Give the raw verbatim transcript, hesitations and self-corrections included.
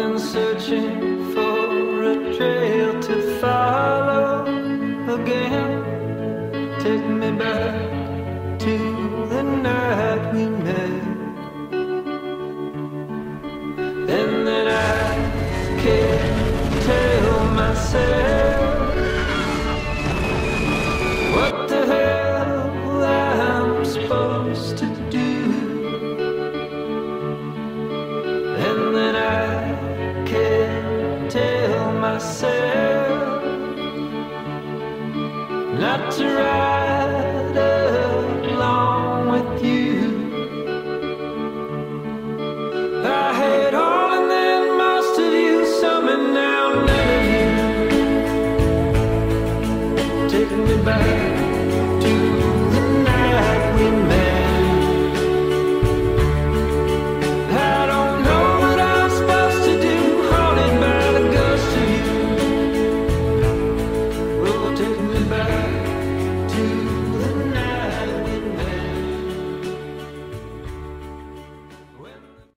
been searching for a trail to follow again. Take me back to the night we met, and then I can't tell myself what the hell I'm supposed to do. And then I can't tell myself not to ride